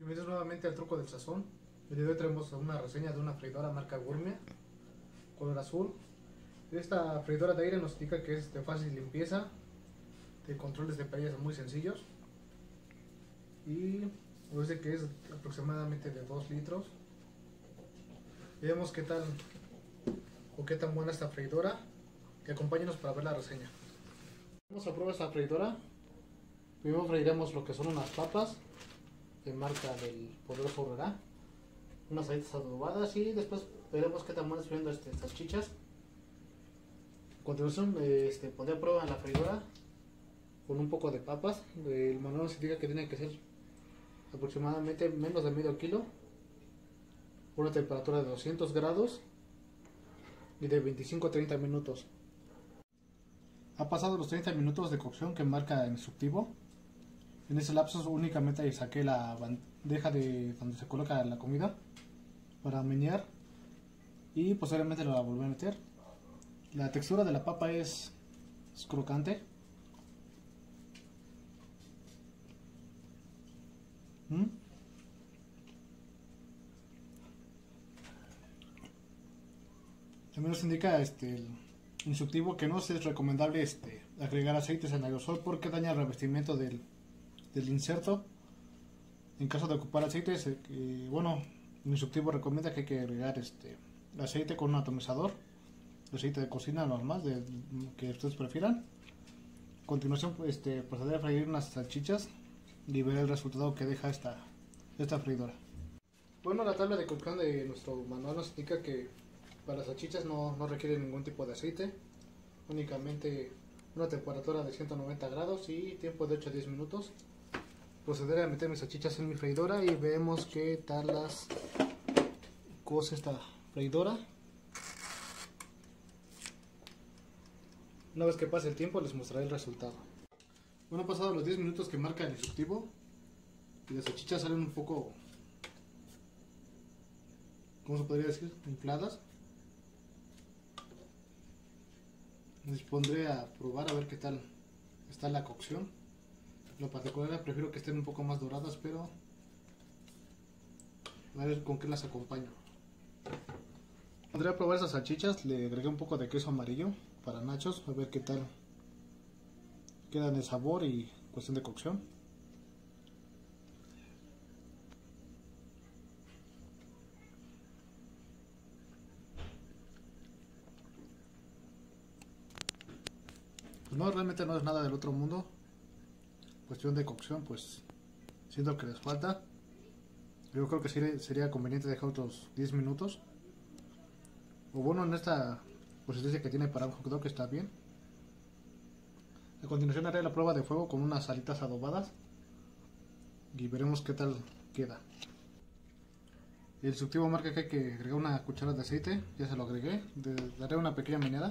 Bienvenidos nuevamente al Truco del Sazón. El día de hoy traemos una reseña de una freidora marca Gourmet, color azul. Esta freidora de aire nos indica que es de fácil limpieza, de controles de paellas muy sencillos y nos dice que es aproximadamente de 2 litros. Veamos qué tal o qué tan buena esta freidora y acompáñenos para ver la reseña. Vamos a probar esta freidora. Primero freiremos lo que son unas papas de marca del poderoso Aurrera, unas salitas adobadas y después veremos qué tan buenas friendo salchichas. A continuación pondré a prueba en la freidora con un poco de papas. El manual nos indica que tiene que ser aproximadamente menos de medio kilo, una temperatura de 200 grados y de 25 a 30 minutos. Ha pasado los 30 minutos de cocción que marca el instructivo. En ese lapso únicamente saqué la bandeja de donde se coloca la comida para menear y posteriormente la volví a meter. La textura de la papa es crocante. También nos indica el instructivo que no es recomendable agregar aceites en aerosol porque daña el revestimiento del inserto. En caso de ocupar aceites, el instructivo recomienda que hay que agregar aceite con un atomizador, aceite de cocina normal que ustedes prefieran. A continuación procederé a freír unas salchichas y ver el resultado que deja esta freidora. Bueno, la tabla de cocción de nuestro manual nos indica que para las salchichas no requiere ningún tipo de aceite, únicamente una temperatura de 190 grados y tiempo de 8 a 10 minutos. Procederé a meter mis salchichas en mi freidora y vemos qué tal las cose esta freidora. Una vez que pase el tiempo les mostraré el resultado. Bueno, pasados los 10 minutos que marca el instructivo y las salchichas salen un poco, ¿cómo se podría decir?, infladas. Me dispondré a probar a ver qué tal está la cocción. En lo particular prefiero que estén un poco más doradas, pero a ver con qué las acompaño. Pondré a probar esas salchichas, le agregué un poco de queso amarillo para nachos, a ver qué tal quedan de sabor y cuestión de cocción. Pues no, realmente no es nada del otro mundo. Cuestión de cocción, pues siento que les falta. Yo creo que sería conveniente dejar otros 10 minutos. O bueno, en esta consistencia que tiene para un hot dog está bien. A continuación haré la prueba de fuego con unas alitas adobadas y veremos qué tal queda. El instructivo marca que hay que agregar una cuchara de aceite, ya se lo agregué. Daré una pequeña meneada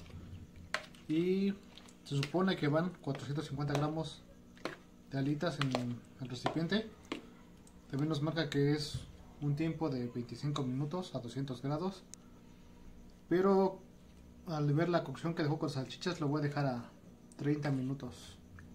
y se supone que van 450 gramos de alitas en el recipiente. También nos marca que es un tiempo de 25 minutos a 200 grados, pero al ver la cocción que dejó con salchichas lo voy a dejar a 30 minutos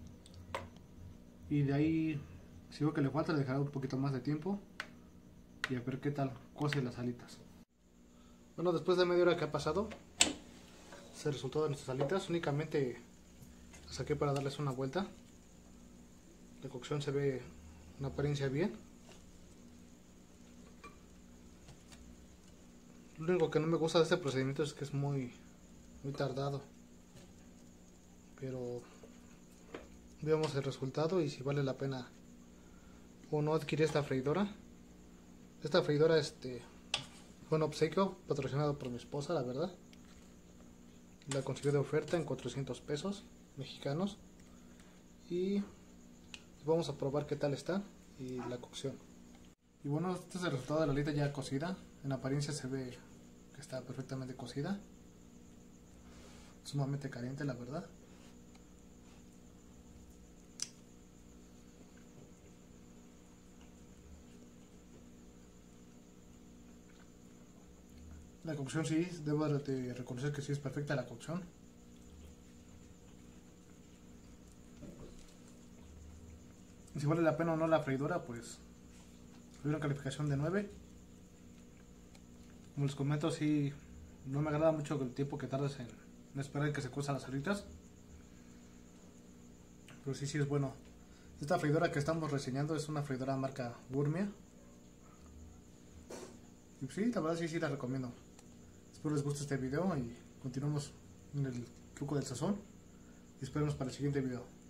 y de ahí, si veo que le falta, le dejaré un poquito más de tiempo y a ver qué tal cose las alitas. Bueno, después de media hora que ha pasado, es el resultado de nuestras alitas. Únicamente las saqué para darles una vuelta. La cocción se ve en apariencia bien. Lo único que no me gusta de este procedimiento es que es muy tardado. Pero veamos el resultado y si vale la pena o no adquirir esta freidora. Esta freidora fue un obsequio patrocinado por mi esposa, la verdad. La consiguió de oferta en 400 pesos mexicanos. Y vamos a probar qué tal está y la cocción. Y bueno, este es el resultado de la alita ya cocida. En apariencia se ve que está perfectamente cocida. Sumamente caliente, la verdad. La cocción sí, debo de reconocer que sí es perfecta la cocción. Si vale la pena o no la freidora, pues una calificación de 9. Como les comento, sí, no me agrada mucho el tiempo que tardas en esperar que se cuezan las alitas. Pero sí es bueno. Esta freidora que estamos reseñando es una freidora marca Gourmet. Y sí, la verdad sí la recomiendo. Espero les guste este video y continuamos en el truco del sazón. Y esperemos para el siguiente video.